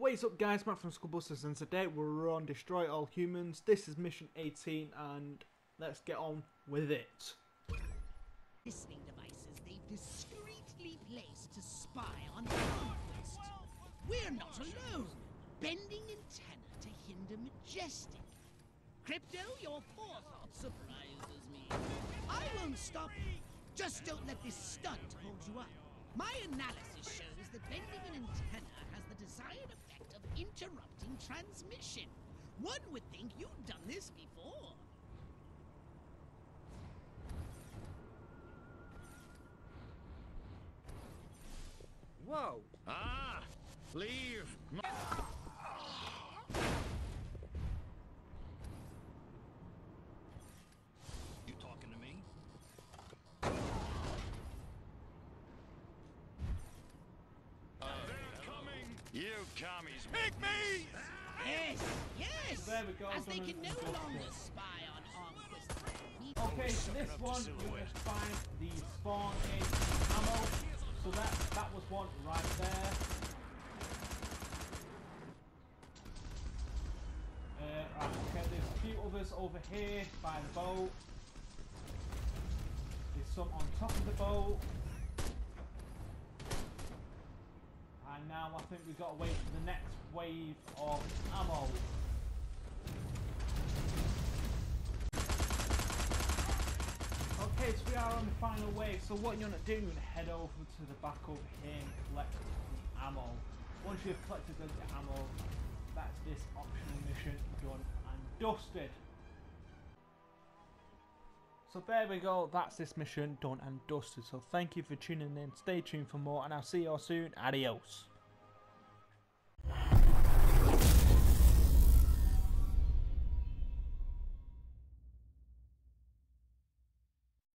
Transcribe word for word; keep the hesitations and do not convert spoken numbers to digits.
What is up guys, Matt from Skullbusters, and today we're on Destroy All Humans. This is mission eighteen and let's get on with it. Listening devices they've discreetly placed to spy on conquest. We're not alone. Bending antenna to hinder majestic. Crypto, your forethought surprises me. I won't stop you. Just don't let this stunt hold you up. My analysis shows that bending an antenna has the desired effect of interrupting transmission. One would think you've done this before. Whoa! Ah! Leave! You talking to me? Uh, They're coming! You commies, pick me! Yes, yes! There we go, As they can no done. longer spy on Armquist. Okay, so this one you must find the spawn in ammo. So that that was one right there. Uh, right, okay, there's a few others over here by the boat. There's some on top of the boat. And now I think we've got to wait for the next wave of ammo. Okay, so we are on the final wave, so what you want to do is head over to the back over here and collect the ammo. Once you've collected the ammo, that's this optional mission done and dusted. So there we go, that's this mission done and dusted. So thank you for tuning in, stay tuned for more, and I'll see you all soon. Adios.